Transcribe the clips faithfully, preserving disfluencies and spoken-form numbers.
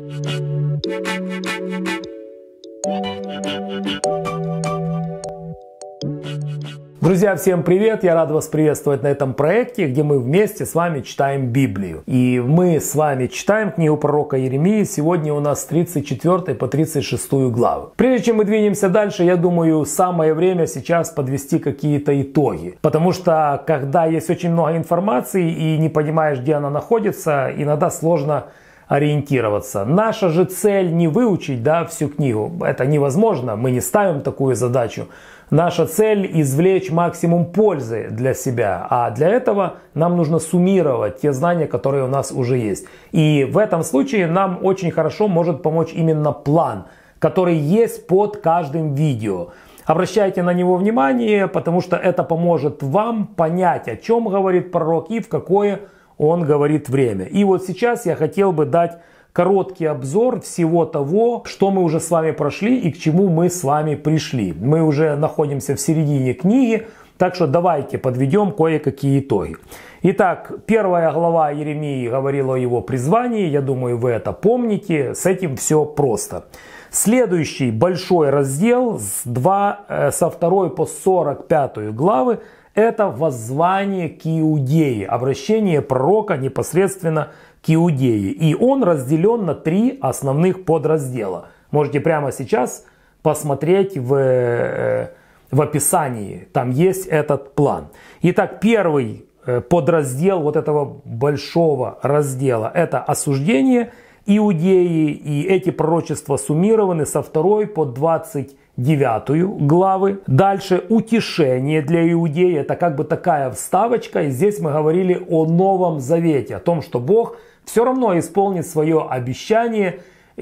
Друзья, всем привет! Я рад вас приветствовать на этом проекте, где мы вместе с вами читаем Библию. И мы с вами читаем книгу пророка Иеремии. Сегодня у нас с тридцать четвёртой по тридцать шестую главы. Прежде чем мы двинемся дальше, я думаю, самое время сейчас подвести какие-то итоги. Потому что, когда есть очень много информации и не понимаешь, где она находится, иногда сложно ориентироваться. Наша же цель не выучить, да, всю книгу. Это невозможно, мы не ставим такую задачу. Наша цель – извлечь максимум пользы для себя, а для этого нам нужно суммировать те знания, которые у нас уже есть. И в этом случае нам очень хорошо может помочь именно план, который есть под каждым видео. Обращайте на него внимание, потому что это поможет вам понять, о чем говорит пророк и в какое он говорит время. И вот сейчас я хотел бы дать короткий обзор всего того, что мы уже с вами прошли и к чему мы с вами пришли. Мы уже находимся в середине книги, так что давайте подведем кое-какие итоги. Итак, первая глава Иеремии говорила о его призвании, я думаю, вы это помните, с этим все просто. Следующий большой раздел с два, со второй по сорок пятую главы — это воззвание к Иудее, обращение пророка непосредственно к Иудее. И он разделен на три основных подраздела. Можете прямо сейчас посмотреть в, в описании. Там есть этот план. Итак, первый подраздел вот этого большого раздела — это осуждение Иудеи. И эти пророчества суммированы со второй по двадцать девятую главы. Дальше утешение для Иудеи. Это как бы такая вставочка. И здесь мы говорили о Новом Завете. О том, что Бог все равно исполнит свое обещание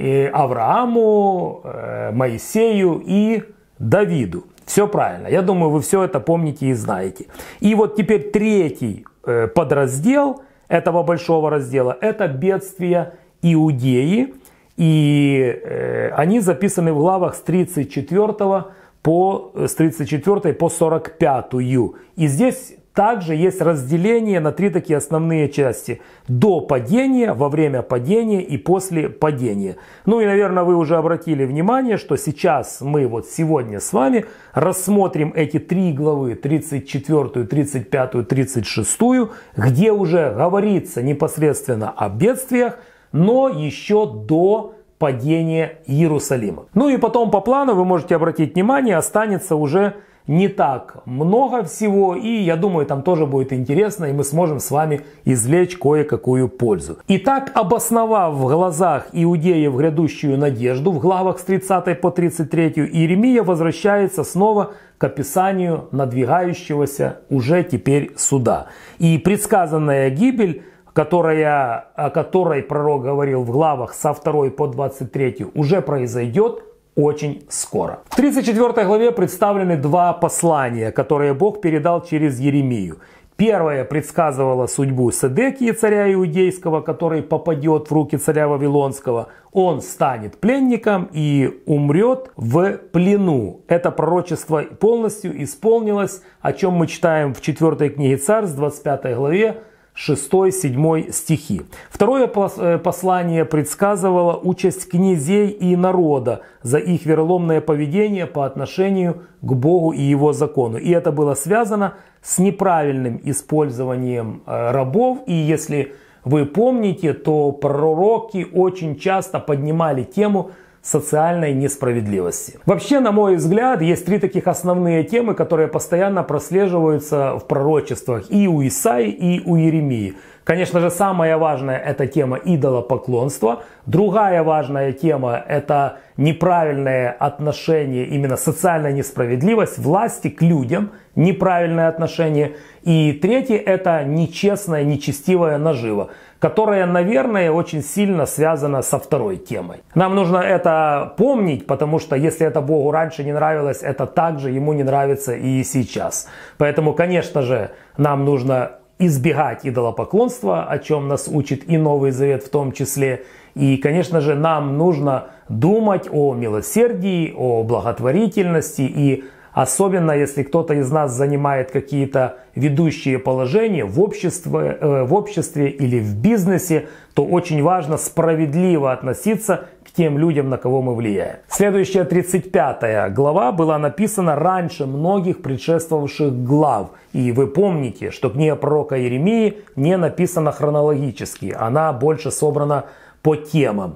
Аврааму, Моисею и Давиду. Все правильно. Я думаю, вы все это помните и знаете. И вот теперь третий подраздел этого большого раздела — это бедствия Иудеи. И э, они записаны в главах с тридцать четвёртого по, с тридцать четвёртой по сорок пятую. И здесь также есть разделение на три такие основные части: до падения, во время падения и после падения. Ну и, наверное, вы уже обратили внимание, что сейчас мы вот сегодня с вами рассмотрим эти три главы: тридцать четвёртую, тридцать пятую, тридцать шестую, где уже говорится непосредственно о бедствиях, но еще до падения Иерусалима. Ну и потом по плану, вы можете обратить внимание, останется уже не так много всего, и я думаю, там тоже будет интересно, и мы сможем с вами извлечь кое-какую пользу. Итак, обосновав в глазах иудеев грядущую надежду, в главах с тридцатой по тридцать третью, Иеремия возвращается снова к описанию надвигающегося уже теперь суда. И предсказанная гибель, которая, о которой пророк говорил в главах со второй по двадцать третью, уже произойдет очень скоро. В тридцать четвёртой главе представлены два послания, которые Бог передал через Иеремию. Первое предсказывало судьбу Седекии, царя иудейского, который попадет в руки царя Вавилонского. Он станет пленником и умрет в плену. Это пророчество полностью исполнилось, о чем мы читаем в четвёртой книге Царств, двадцать пятой главе, шестой-седьмой стихи. Второе послание предсказывало участь князей и народа за их вероломное поведение по отношению к Богу и его закону. И это было связано с неправильным использованием рабов. И если вы помните, то пророки очень часто поднимали тему социальной несправедливости. Вообще, на мой взгляд, есть три таких основные темы, которые постоянно прослеживаются в пророчествах и у Исаии, и у Иеремии. Конечно же, самая важная — это тема идолопоклонства. Другая важная тема — это неправильное отношение, именно социальная несправедливость власти к людям, неправильное отношение. И третье — это нечестная, нечестивая нажива, которая, наверное, очень сильно связана со второй темой. Нам нужно это помнить, потому что если это Богу раньше не нравилось, это также ему не нравится и сейчас. Поэтому, конечно же, нам нужно избегать идолопоклонства, о чем нас учит и Новый Завет в том числе. И, конечно же, нам нужно думать о милосердии, о благотворительности и особенно если кто-то из нас занимает какие-то ведущие положения в обществе, э, в обществе или в бизнесе, то очень важно справедливо относиться к тем людям, на кого мы влияем. Следующая тридцать пятая глава была написана раньше многих предшествовавших глав. И вы помните, что книга пророка Иеремии не написана хронологически, она больше собрана по темам.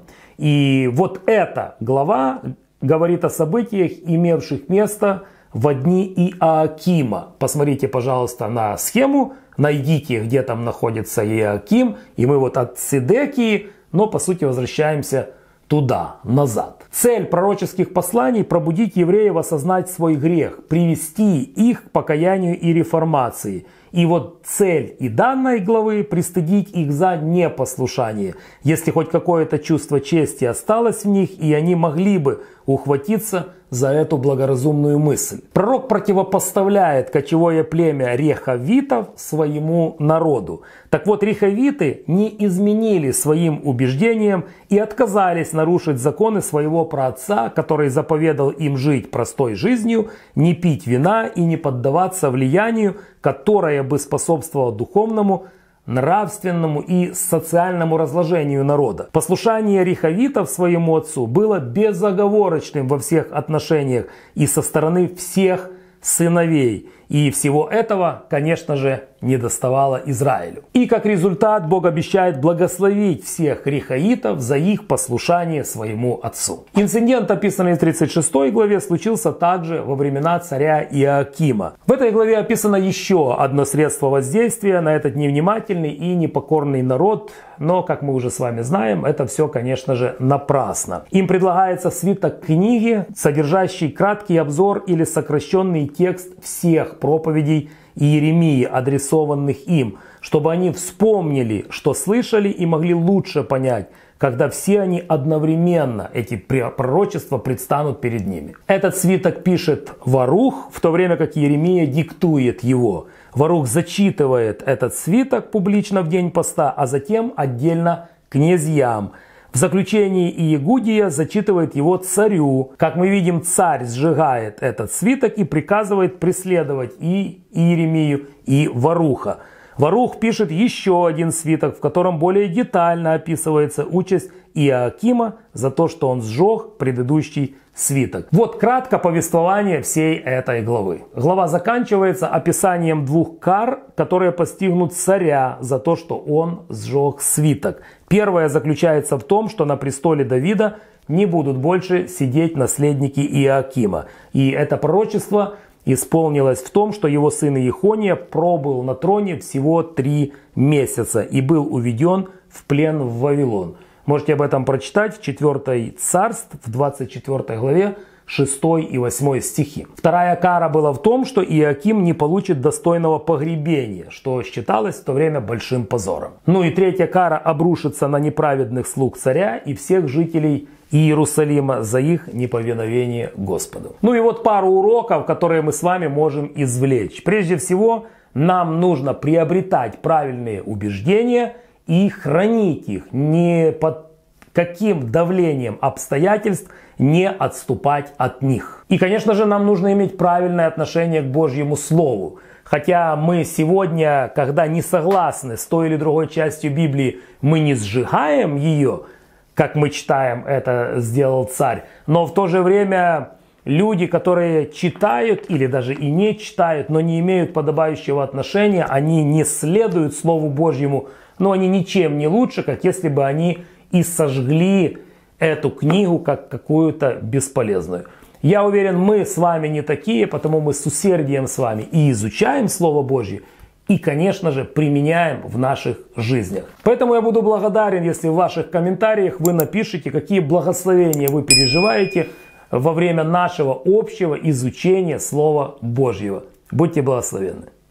И вот эта глава говорит о событиях, имевших место в дни Иоакима. Посмотрите, пожалуйста, на схему, найдите, где там находится Иоаким, и мы вот от Сидекии, но по сути возвращаемся туда, назад. Цель пророческих посланий – пробудить евреев осознать свой грех, привести их к покаянию и реформации. И вот цель и данной главы – пристыдить их за непослушание, если хоть какое-то чувство чести осталось в них, и они могли бы ухватиться за эту благоразумную мысль. Пророк противопоставляет кочевое племя рехавитов своему народу. Так вот, рехавиты не изменили своим убеждениям и отказались нарушить законы своего праотца, который заповедал им жить простой жизнью, не пить вина и не поддаваться влиянию, которое бы способствовало духовному, нравственному и социальному разложению народа. Послушание рехавитов своему отцу было безоговорочным во всех отношениях и со стороны всех сыновей. И всего этого, конечно же, не доставало Израилю. И как результат Бог обещает благословить всех рехаитов за их послушание своему отцу. Инцидент, описанный в тридцать шестой главе, случился также во времена царя Иоакима. В этой главе описано еще одно средство воздействия на этот невнимательный и непокорный народ, но, как мы уже с вами знаем, это все, конечно же, напрасно. Им предлагается свиток книги, содержащий краткий обзор или сокращенный текст всех проповедей Иеремии, адресованных им, чтобы они вспомнили, что слышали, и могли лучше понять, когда все они одновременно, эти пророчества, предстанут перед ними. Этот свиток пишет Варух, в то время как Иеремия диктует его. Варух зачитывает этот свиток публично в день поста, а затем отдельно князьям. В заключении Иегудия зачитывает его царю. Как мы видим, царь сжигает этот свиток и приказывает преследовать и Иеремию, и Варуха. Варух пишет еще один свиток, в котором более детально описывается участь Иоакима за то, что он сжег предыдущий свиток. Вот кратко повествование всей этой главы. Глава заканчивается описанием двух кар, которые постигнут царя за то, что он сжег свиток. Первая заключается в том, что на престоле Давида не будут больше сидеть наследники Иоакима. И это пророчество исполнилось в том, что его сын Иехония пробыл на троне всего три месяца и был уведен в плен в Вавилон. Можете об этом прочитать в четвёртой Царств, в двадцать четвёртой главе, шестой и восьмой стихи. Вторая кара была в том, что Иоаким не получит достойного погребения, что считалось в то время большим позором. Ну и третья кара обрушится на неправедных слуг царя и всех жителей Иерусалима за их неповиновение Господу. Ну и вот пару уроков, которые мы с вами можем извлечь. Прежде всего, нам нужно приобретать правильные убеждения и хранить их, не под каким давлением обстоятельств не отступать от них. И, конечно же, нам нужно иметь правильное отношение к Божьему Слову. Хотя мы сегодня, когда не согласны с той или другой частью Библии, мы не сжигаем ее, как мы читаем, это сделал царь. Но в то же время люди, которые читают или даже и не читают, но не имеют подобающего отношения, они не следуют Слову Божьему, но они ничем не лучше, как если бы они и сожгли эту книгу как какую-то бесполезную. Я уверен, мы с вами не такие, потому мы с усердием с вами и изучаем Слово Божье, и, конечно же, применяем в наших жизнях. Поэтому я буду благодарен, если в ваших комментариях вы напишите, какие благословения вы переживаете во время нашего общего изучения Слова Божьего. Будьте благословенны.